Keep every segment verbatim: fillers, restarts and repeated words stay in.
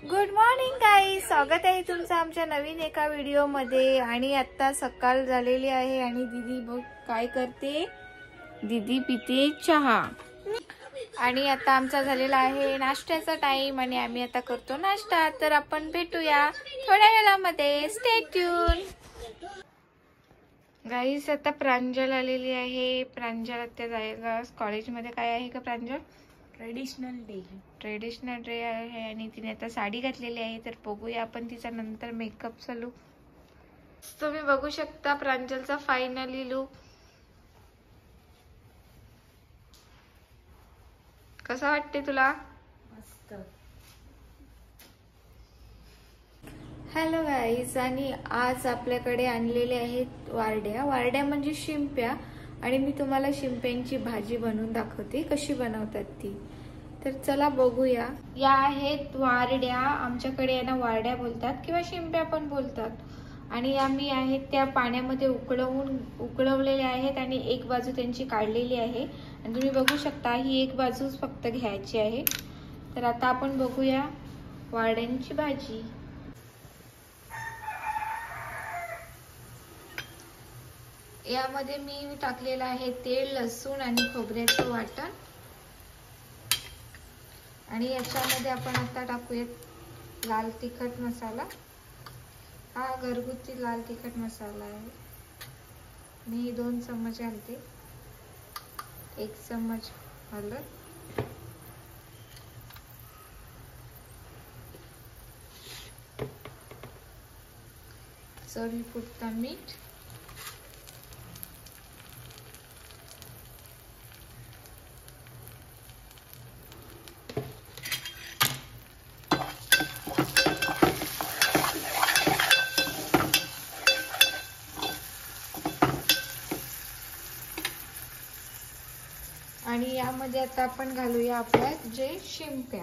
Good morning guys, स्वागत आहे तुमचं आमच्या नवीन एका व्हिडिओ मध्ये। आणि आता सकाळ झालेली आहे आणि दीदी बघ काय करते, दीदी पिते चहा। आणि आता आमचा झालेला आहे नाश्त्याचा टाइम आणि आम्ही आता करतो नाश्ता। तर आपण भेटूया थोड्या वेळामध्ये, स्टे ट्यून। गाईज आता प्रांजल आलेली आहे। प्रांजल आता जायला कॉलेजमध्ये। काय आहे का Pranjal? Traditional day traditional day आहे आणि तिने आता साडी घातलेली आहे। तर बघूया आपण तिचा नंतर मेकअपचा लुक। तुम्ही बघू शकता प्रांजलचा फायनली लुक कसा वाटते तुला? मस्त। हॅलो गाईज, आणि आज आपल्याकडे आणलेले आहेत वारड्या। वारड्या म्हणजे शिंप्या, आणि मी तुम्हाला शिंप्यांची भाजी बनवून दाखवते कशी बनवतात ती। तर चला बघूया। या आहेत वारड्या, आमच्याकडे यांना वारड्या बोलतात किंवा शिंप्या पण बोलतात। आणि आम्ही आहेत त्या पाण्यामध्ये उकळवून उकळवलेल्या आहेत आणि एक बाजू त्यांची काढलेली आहे। आणि तुम्ही बघू शकता ही एक बाजूच फक्त घ्यायची आहे। तर आता आपण बघूया वारड्यांची भाजी। यामध्ये मी टाकलेलं आहे तेल, लसूण आणि खोबऱ्याचं वाटण। आणि याच्यामध्ये आपण आता टाकूयात लाल तिखट मसाला। हा घरगुती लाल तिखट मसाला आहे। मी दोन चम्मच घालते, एक चम्मच हळद, चवीपुरता मीठ, आणि यामध्ये आता आपण घालूया आपल्या जे शिंप्या।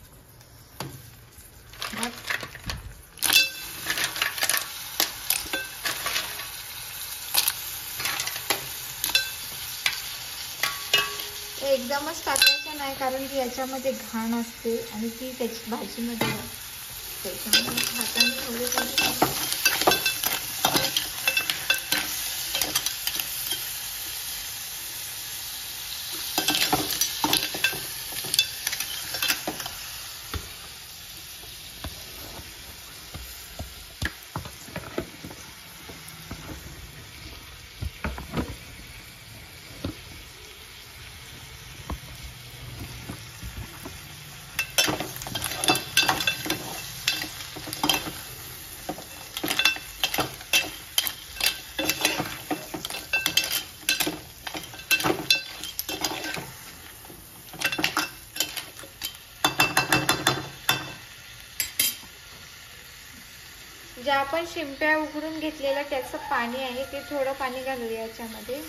एकदमच टाकायचं नाही, कारण की याच्यामध्ये घाण असते आणि ती त्याची भाजीमध्ये त्याच्यामुळे हाताने थोडे जे आपण शिंप्या उकडून घेतलेलं त्याचं पाणी आहे ते थोडं पाणी घालूया याच्यामध्ये।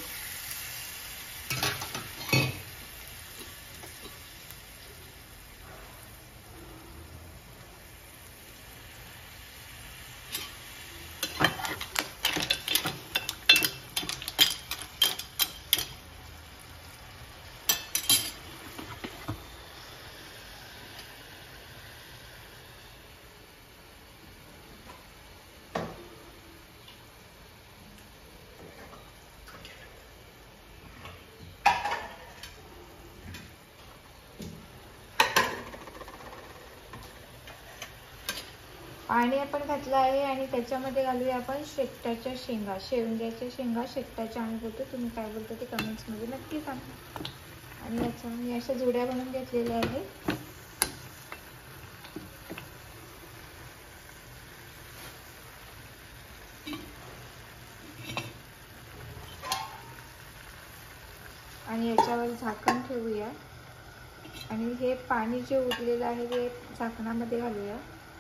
पाणी आपण घातलं आहे आणि त्याच्यामध्ये घालूया आपण शेकटाच्या शेंगा, शेवग्याच्या शेंगा। शेकटाच्या आम्ही बोलतो, तुम्ही काय बोलतो ते कमेंट्स मध्ये नक्की सांगा। आणि याच्या मी अशा जुड्या बनवून घेतलेल्या आहेत। आणि याच्यावर झाकण ठेवूया आणि हे पाणी जे उरलेलं आहे ते झाकणामध्ये घालूया।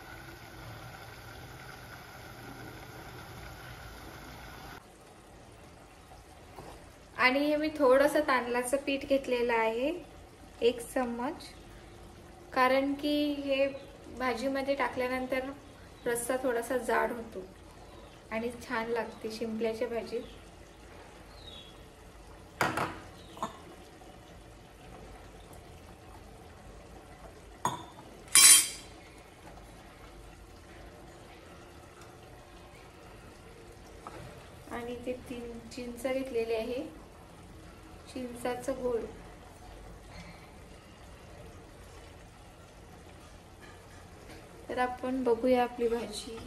आणि हे मी थोडंसं तांदळाचं पीठ घेतलेलं आहे, एक चम्मच, कारण की हे भाजीमध्ये टाकल्यानंतर रस्सा थोडासा जाड होतो आणि छान लागते शिंपल्याची भाजी। आणि ते तीन चिंच घेतलेले आहे, चिंचाचं गोळ. तर आपण बघूया आपली भाजी.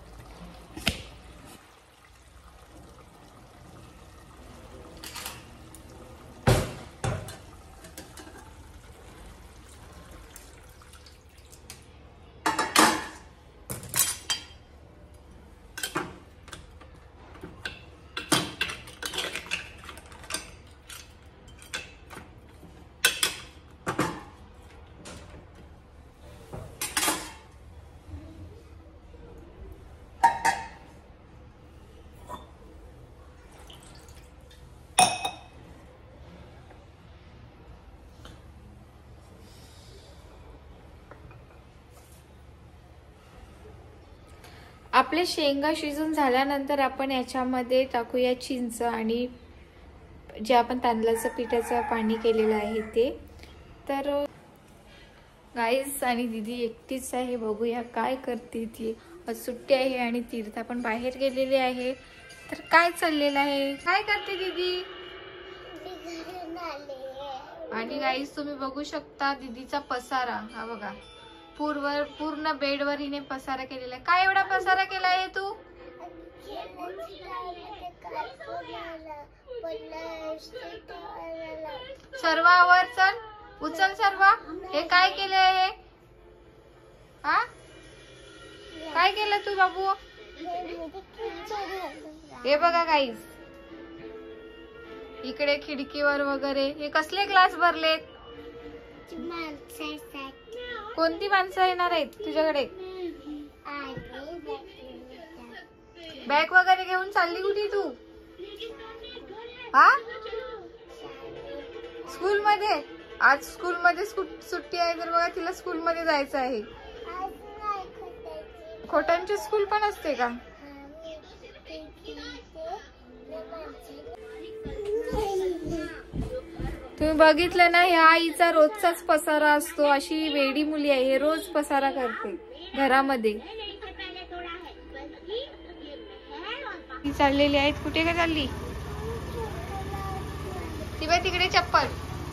आपले शेंगा शिजून झाल्यानंतर आपण याच्यामध्ये टाकूया चिंच आणि जे आपण तांदळाचं पिठाचं पाणी केलेलं आहे ते. तर गाईस आणि दीदी एकटीच आहे, बघूया काय करते ती. आज सुट्टी आहे आणि तीर्था पण बाहेर गेलेली आहे. तर काय चाललेलं आहे, काय करते दीदी? आणि गाईस तुम्ही बघू शकता दीदीचा पसारा, हा बघा पूर्ण पूर्ण बेडवर हिने पसारा केलेला आहे. काय एवढा पसारा केला आहे तू? सर्व आवर, चल उचल सर्व. हे काय केलं आहे? हा काय केलं तू बाबू? हे बघा गाईस, इकडे खिडकीवर वगैरे हे कसले ग्लास भरलेत? कोणती माणसं येणार आहेत तुझ्याकडे? बॅग वगैरे घेऊन चालली कुठे तू? हा स्कूल मध्ये? आज स्कूल मध्ये सुट्टी आहे तर बघा तिला स्कूल मध्ये जायचं आहे. खोटांची स्कूल पण असते का? तुम्ही बघितलं ना, ह्या आईचा रोजचाच पसारा असतो. अशी वेडी मुली आहे, रोज पसारा करते घरामध्ये. ती चाललेली आहेत, कुठे काय चालली? ती बाई तिकडे चप्पल.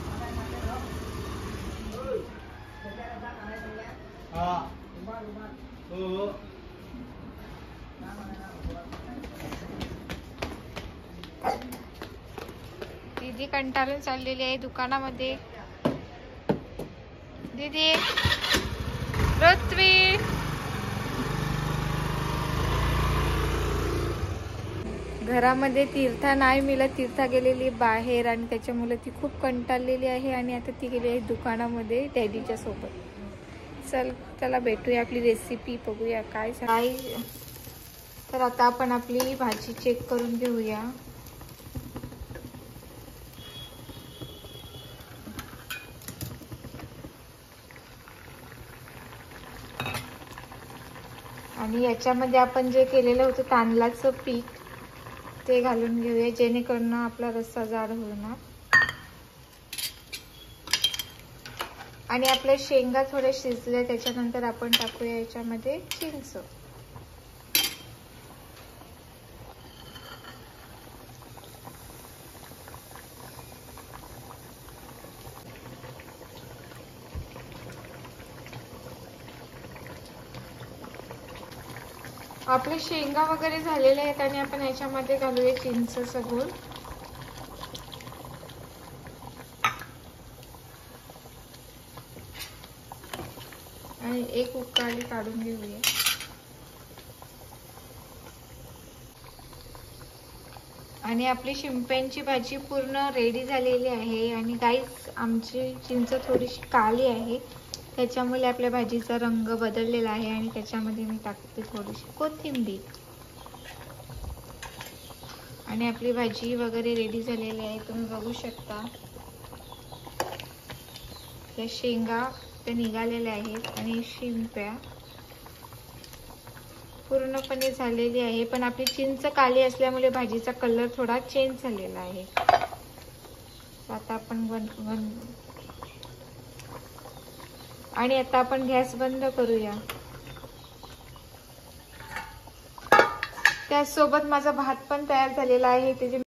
दीदी कंटाळून चाललेली आहे दुकानामध्ये. दीदी पृथ्वी, घरामध्ये तीर्था नाही मिळत. तीर्था गेलेली बाहेर आणि त्याच्यामुळे ती खूप कंटाळलेली आहे आणि आता ती गेली आहे दुकानामध्ये डॅडीच्या सोबत. चल त्याला भेटूया, आपली रेसिपी बघूया काय काय. तर आता आपण आपली भाजी चेक करून घेऊया. आणि याच्यामध्ये आपण जे केलेलं होतं तांदळाचं पीठ ते घालून घेऊया, जेणेकरून आपला रस्सा जाड होणार. आणि आपल्या शेंगा थोड्या शिजल्या त्याच्यानंतर आपण टाकूया याच्यामध्ये चिंच. आपले शेंगा वगैरे झालेले आहेत आणि आपण याच्यामध्ये घालूया चिंचेचं गूळ. आणि एक उकळी काढून घेऊया. आणि आपली शिंप्यांची भाजी पूर्ण रेडी झालेली आहे. आणि गाईस आमची चिंच थोडीशी काळी आहे, त्याच्यामुळे आपल्या भाजीचा रंग बदललेला आहे. आणि त्याच्यामध्ये मी टाकते थोडीशी कोथिंबीर. आणि आपली भाजी वगैरे रेडी झालेली आहे, तुम्ही बघू शकता. या शेंगा त्या निघालेल्या आहेत आणि शिंप्या पूर्णपणे झालेली आहे. पण आपली चिंच काळी असल्यामुळे भाजीचा कलर थोडा चेंज झालेला आहे. आता आपण वन वन आणि आता आपण गॅस बंद करूया. त्यासोबत माझा भात पण तयार झालेला आहे. त्याचे